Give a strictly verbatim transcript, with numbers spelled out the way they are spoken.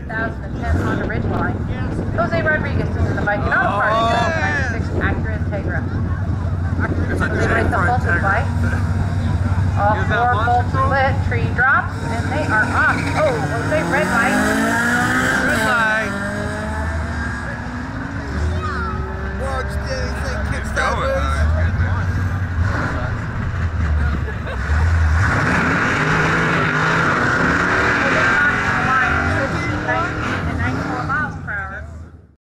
two thousand ten Honda Ridgeline. Jose Rodriguez is in the Viking Auto Parts, ninety-six Acura Integra. It's a Jose J Race the for Fulton Integra. bike. All Is that four Monster bolts Truck? lit, tree drops, and they are off. Oh, Jose Red Light.